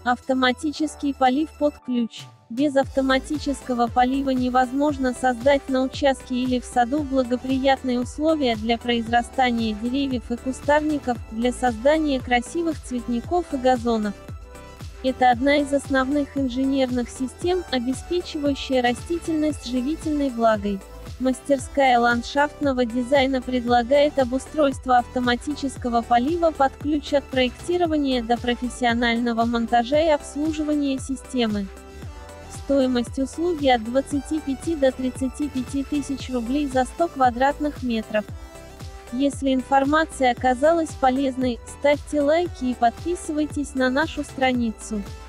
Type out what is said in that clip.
Автоматический полив под ключ. Без автоматического полива невозможно создать на участке или в саду благоприятные условия для произрастания деревьев и кустарников, для создания красивых цветников и газонов. Это одна из основных инженерных систем, обеспечивающая растительность живительной влагой. Мастерская ландшафтного дизайна предлагает обустройство автоматического полива под ключ от проектирования до профессионального монтажа и обслуживания системы. Стоимость услуги от 25 до 35 тысяч рублей за 100 квадратных метров. Если информация оказалась полезной, ставьте лайки и подписывайтесь на нашу страницу.